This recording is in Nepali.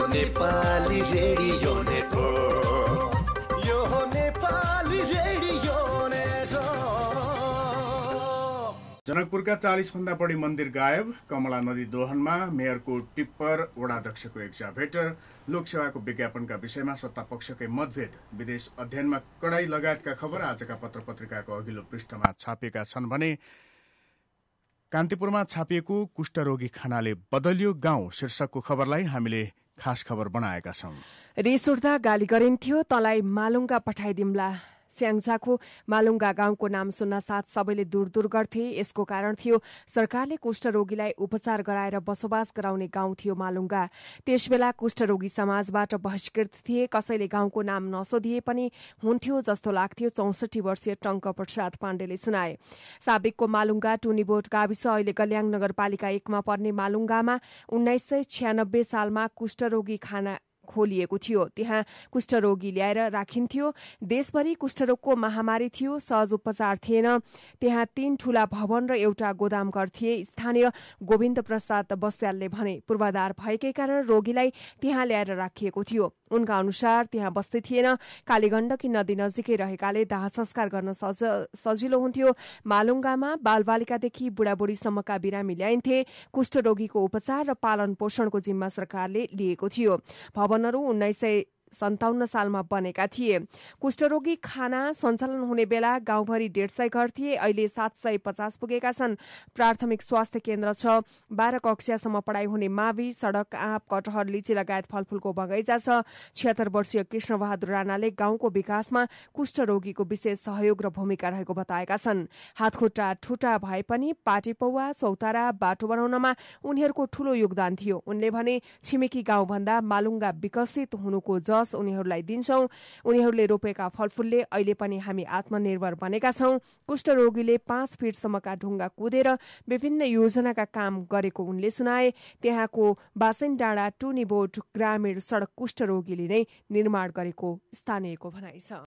नेपाली रेडियो नेटवर्क, यो नेपाली रेडियो नेटवर्क। जनकपुरका 40 भन्दा बढी मन्दिर गायब, कमला नदी दोहनमा मेयरको टिप्पर, वडाध्यक्षको एक्जाभेटर, लोकसेवाको विज्ञापनका विषयमा सत्तापक्षकै मतभेद, विदेश अध्ययनमा कडाई लगायतका खबर आजका पत्र पत्रिकाको अघिल्लो पृष्ठमा छापिएका छन् भने कान्तिपुरमा छापिएको कुष्ठरोगी खानाले बदलियो गाउँ शीर्षकको खबरलाई हामीले खास खबर बनाएका छौं। रिस उठ्दा गाली गरिन्थ्यो, तँलाई मालुङ्गा पठाइदिम्ला। स्याङ्जाको मालुङ्गा गाउँको नाम सुन्न साथ सबैले दूर दूर गर्थे। यसको कारण थियो सरकारले कुष्ठरोगीलाई उपचार गराएर बसोबास गराउने गाउँ थियो मालुङ्गा। त्यसबेला कुष्ठरोगी समाजबाट बहिष्कृत थिए। कसैले गाउँको नाम नसोधिए पनि हुन्थ्यो जस्तो लाग्थ्यो, 64 वर्षीय टंक प्रसाद पाण्डेले सुनाए। साबिकको मालुङ्गा टुनीबोट गाविस अहिले कल्याङ नगरपालिका 1 मा पर्ने मालुङ्गामा 1996 सालमा कुष्ठरोगी खाना खोलिएको थियो। त्यहाँ कुष्ठरोगी ल्याएर राखिन्थ्यो। देशभरि कुष्ठरोगको महामारी थियो, सहज उपचार थिएन। त्यहाँ 3 ठूला भवन र एउटा गोदामघर थिए। स्थानीय गोविन्द प्रसाद बस्यालले भने पूर्वाधार भएकै कारण रोगीलाई त्यहाँ ल्याएर राखिएको थियो। उनका अनुसार त्यहाँ बस्दै थिएन। कालीगण्डकी नदी नजिकै रहेकाले दाह संस्कार गर्न सजिलो हुन्थ्यो। मालुङ्गामा बालबालिकादेखि बुढाबुढीसम्मका बिरामी ल्याइन्थे। कुष्ठरोगीको उपचार र पालन पोषणको जिम्मा सरकारले लिएको थियो। भवनहरू 1957 सालमा बनेका थिए। कुष्ठरोगी खाना सञ्चालन हुने बेला गाउँभरि 150 घर थिए। अहिले 750 पुगेका छन्। प्राथमिक स्वास्थ्य केन्द्र छ। 12 कक्षासम्म पढाइ हुने मावि, सड़क, आँप, कटहर, लिची लगायत फलफूलको बगैँचा छ। 76 वर्षीय कृष्णबहादुर राणाले गाउँको विकासमा कुष्ठरोगीको विशेष सहयोग र भूमिका रहेको बताएका छन्। हातखुट्टा ठुटा भए पनि पाटी पौवा, चौतारा, बाटो बनाउनमा उनीहरूको ठूलो योगदान थियो। उनले भने छिमेकी गाउँभन्दा मालुङ्गा विकसित हुनुको उनीहरूलाई दिन्छौं। उनीहरूले रोपेका फलफूलले अहिले पनि हामी आत्मनिर्भर बनेका छौं। कुष्ठरोगीले 5 फिटसम्मका ढुङ्गा कुदेर विभिन्न योजनाका काम गरेको उनले सुनाए। त्यहाँको बासेन डाँडा टुनीबोट ग्रामीण सड़क कुष्ठरोगीले नै निर्माण गरेको स्थानीयको भनाइ छ।